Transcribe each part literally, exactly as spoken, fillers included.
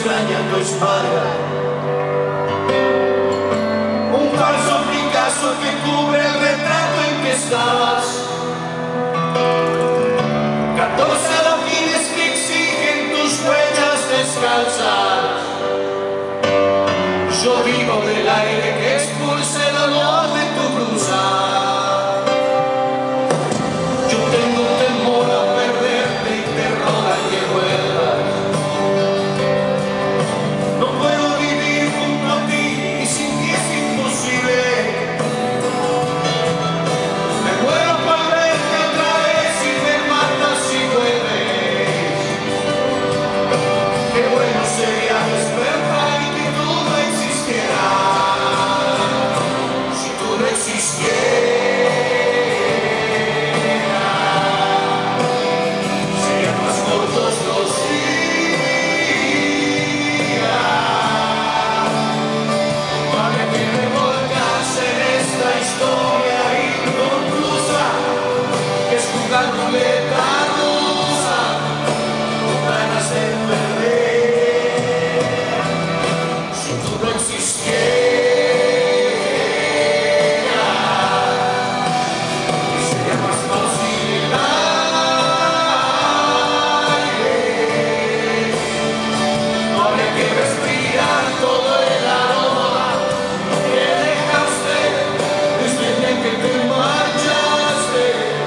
extraña tu espalda. Un falso Picasso que cubre el retrato en que estabas. Catorce adoquines que exigen tus huellas descalzas. Yo vivo del aire que expulsa el olor de tu blusa. Yo tengo temor a perderte y te roga que vuelvas. No puedo vivir junto a ti y sin ti es imposible. Me muero por verte otra vez y me matas si vuelves. Qué bueno sería despertar y que tú no existieras. Si tú no existieras. La ruleta rusa, con ganas de perder. Si tú no existieras, sería más fácil el aire. No habría que respirar todo el aroma que dejaste desde el día que te marchaste.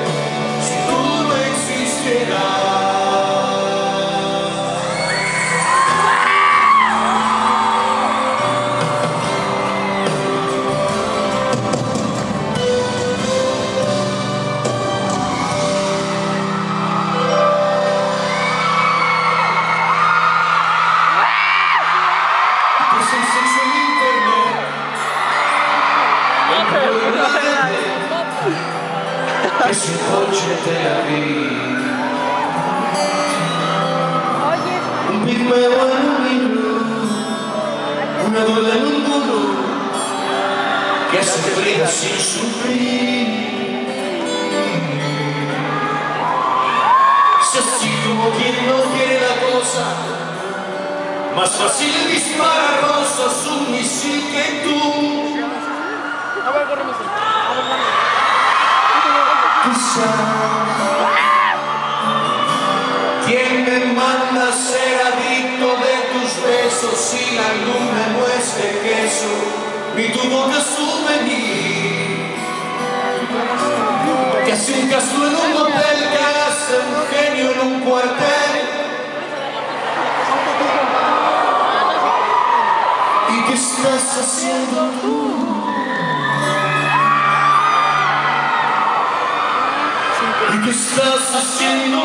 Que si coche te la vi. Un pigmeo en un libro, una duda en un muro que hace frío sin sufrir. Si así como quien no quiere la cosa, más fácil disparar rosas un misil que tú. ¿Quién me manda a ser adicto de tus besos si la luna no es de queso ni tu boca souvenir? Que hace un caso en un hotel, que hace un genio en un cuartel y qué estás haciendo tú. ¿Y qué estás haciendo?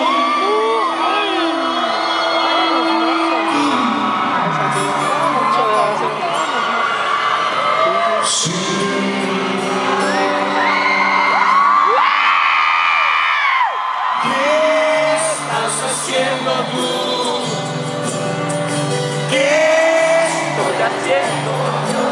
Sí. ¿Qué estás haciendo tú? ¿Qué estoy haciendo yo?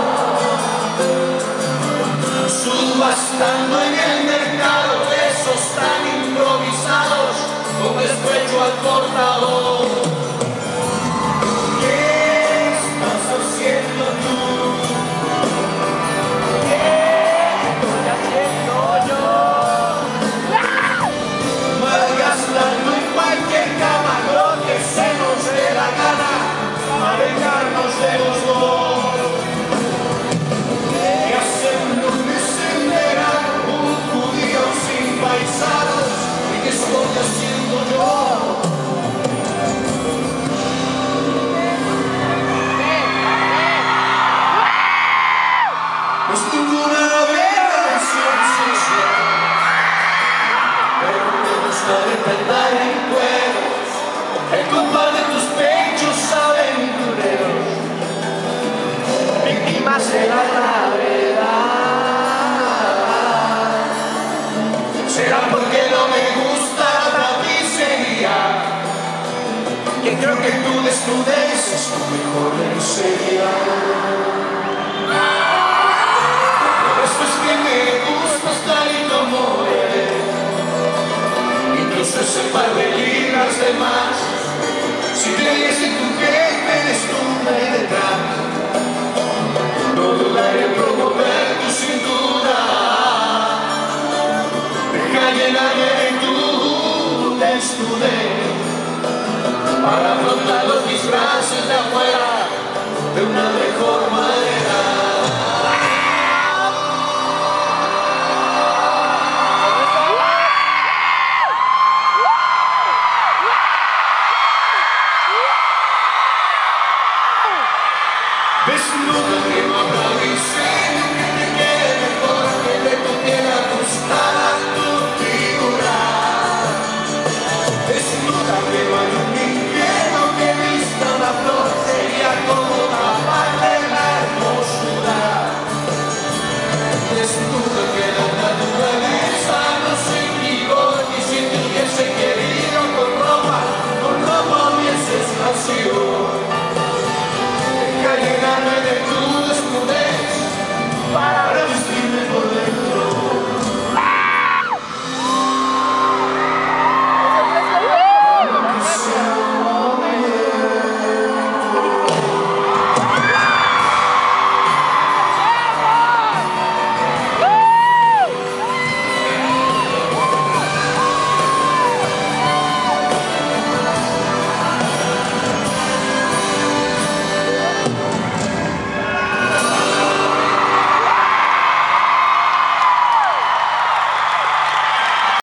Subastando en el mercado besos tan improvisados con despecho al portador. ¿Qué estás haciendo tú? ¿Qué estoy haciendo yo? Malgastando en cualquier cama lo que se nos dé la gana para vengarnos de los dos. ¿Qué hacemos en verano un judío sin paisanos? ¿Y qué estoy haciendo yo? No es ninguna aberración social, pero me gusta depender en cueros el compás de tus pechos aventureros, víctimas de la gravedad. Será porque no me gusta la tapicería, que creo que tu desnudez es tu mejor lencería. Por eso es que me gustas tal y como eres, incluso ese par de libras de más. Si Si te dice tu jefe, eres tú de detrás, no dudaré en promover tu cintura. Deja llenarme de tu desnudez para afrontar los disfraces de afuera de una mejor manera.